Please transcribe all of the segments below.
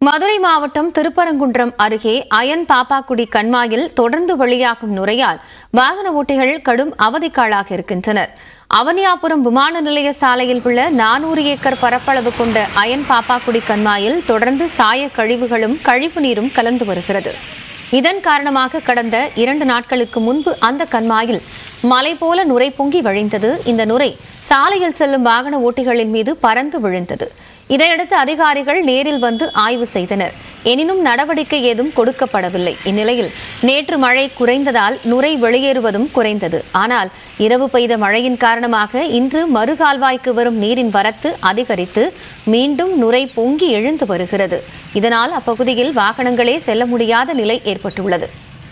மதுரை மாவட்டம் திருப்பரங்குன்றம் அருகே அயன் பாப்பாக்குடி கண்மாயில் தொடர்ந்து வெளியாகும் நுரையால் வாகன ஓட்டிகள் கடும் அவதிக்காளாக இருக்கின்றனர். அவனியாபுரம் விமான நிலைய சாலையில் உள்ள 400 ஏக்கர் பரப்பளவு கொண்ட அயன் பாப்பாக்குடி கண்மாயில் தொடர்ந்து சாய கழிவுகளும் கழிவு நீரும் கலந்து வருகிறது. இதன் காரணமாக கடந்த 2 நாட்களுக்கு முன்பு அந்த கண்மாயில் மலை போல நுரை பொங்கி வழிந்தது. இந்த நுரை சாலையில் செல்லும் வாகன ஓட்டிகளின் மீது பறந்து விழுந்தது. இதையடுத்து அதிகாரிகள் நேரில் வந்து ஆய்வு செய்தனர். எனினும் நடவடிக்கை ஏதும் கொடுக்கப்படவில்லை. இந்நிலையில் நேற்று மழை குறைந்ததால் நுரை வெளியேறுவதும் குறைந்தது. ஆனால் இரவு பெய்த மழையின் காரணமாக இன்று மறுகால்வாய்க்கு வரும் நீரின் வரத்து அதிகரித்து மீண்டும் நுரை பொங்கி எழுந்து வருகிறது. இதனால் அப்பகுதியில் வாகனங்களே செல்ல முடியாத நிலை ஏற்பட்டுள்ளது.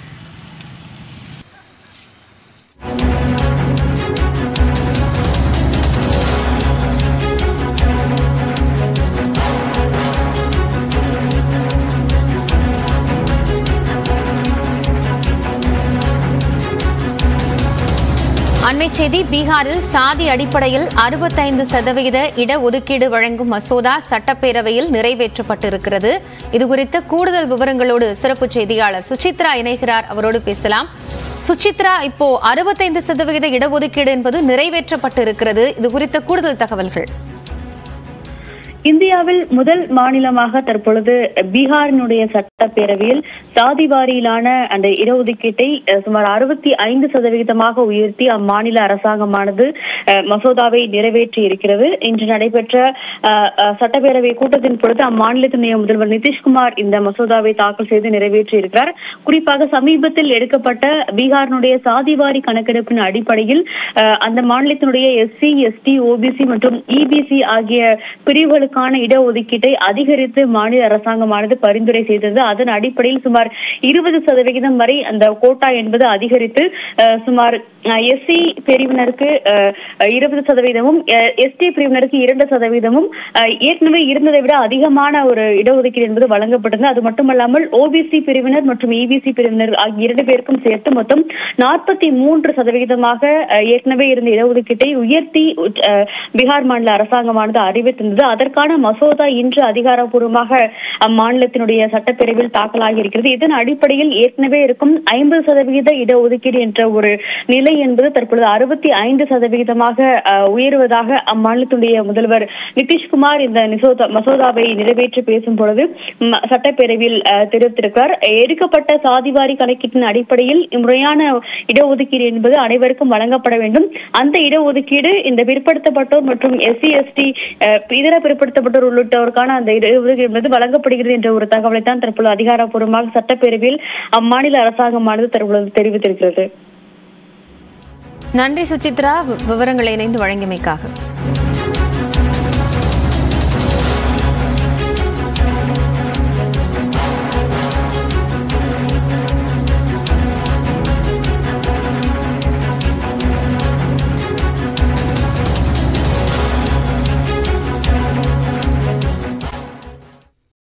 அண்மைச் செய்தி. பீகாரில் சாதி அடிப்படையில் 65% இடஒதுக்கீடு வழங்கும் மசோதா சட்டப்பேரவையில் நிறைவேற்றப்பட்டிருக்கிறது. இதுகுறித்த கூடுதல் விவரங்களோடு சிறப்பு செய்தியாளர் சுசித்ரா இணைகிறார். அவரோடு பேசலாம். சுசித்ரா, இப்போ 65% இடஒதுக்கீடு என்பது நிறைவேற்றப்பட்டிருக்கிறது. இது குறித்த கூடுதல் தகவல்கள். இந்தியாவில் முதல் மாநிலமாக தற்பொழுது பீகாரினுடைய சட்டப்பேரவையில் சாதி வாரியிலான அந்த இடஒதுக்கீட்டை சுமார் 65% உயர்த்தி அம்மாநில அரசாங்கமானது மசோதாவை நிறைவேற்றி இருக்கிறது. இன்று நடைபெற்ற சட்டப்பேரவை கூட்டத்தின் பொழுது அம்மாநிலத்தினுடைய முதல்வர் நிதிஷ்குமார் இந்த மசோதாவை தாக்கல் செய்து நிறைவேற்றி இருக்கிறார். குறிப்பாக சமீபத்தில் எடுக்கப்பட்ட பீகாரினுடைய சாதிவாரி கணக்கெடுப்பின் அடிப்படையில் அந்த மாநிலத்தினுடைய எஸ்சி, எஸ்டி, ஓபிசி மற்றும் இபிசி ஆகிய பிரிவுகளுக்கு இடஒதுக்கீட்டை அதிகரித்து மாநில அரசாங்கமானது பரிந்துரை செய்தது. அதன் அடிப்படையில் சுமார் 20% வரை அந்த கோட்டா என்பது அதிகரித்து சுமார் எஸ்சி பிரிவினருக்கு 20%, எஸ்டி பிரிவினருக்கு 2%, ஏற்கனவே இருந்ததை விட அதிகமான ஒரு இடஒதுக்கீடு என்பது வழங்கப்பட்டது. அது மட்டுமல்லாமல் ஓபிசி பிரிவினர் மற்றும் இபிசி பிரிவினர் ஆகிய 2 பேருக்கும் சேர்த்து மொத்தம் 43% ஏற்கனவே இருந்த இடஒதுக்கீட்டை உயர்த்தி பீகார் மாநில அரசாங்கமானது அறிவித்திருந்தது. அதற்கான மசோதா இன்று அதிகாரப்பூர்வமாக அம்மாநிலத்தினுடைய சட்டப்பேரவையில் தாக்கலாகி இருக்கிறது. இதன் அடிப்படையில் ஏற்கனவே இருக்கும் 50% இடஒதுக்கீடு என்ற ஒரு நிலை என்பது தற்பொழுது 65% உயர்வதாக அம்மாநிலத்துடைய முதல்வர் நிதிஷ்குமார் இந்த மசோதாவை நிறைவேற்றி பேசும் பொழுது சட்டப்பேரவையில் தெரிவித்திருக்கிறார். எடுக்கப்பட்ட சாதிவாரி கணக்கீட்டின் அடிப்படையில் முறையான இடஒதுக்கீடு என்பது அனைவருக்கும் வழங்கப்பட வேண்டும். அந்த இடஒதுக்கீடு இந்த பிற்படுத்தப்பட்டோர் மற்றும் எஸ்சி, எஸ்டி, இதர பிற்படுத்தப்பட்டோர் உள்ளிட்டோருக்கான அந்த இடஒதுக்கீடு என்பது வழங்கப்படுகிறது என்ற ஒரு தகவலை தான் தற்பொழுது அதிகாரப்பூர்வமாக சட்டப்பேரவையில் அம்மாநில அரசாங்கமானது தற்பொழுது தெரிவித்திருக்கிறது. நன்றி சுசித்ரா, விவரங்களை இணைந்து வழங்கியமைக்காக.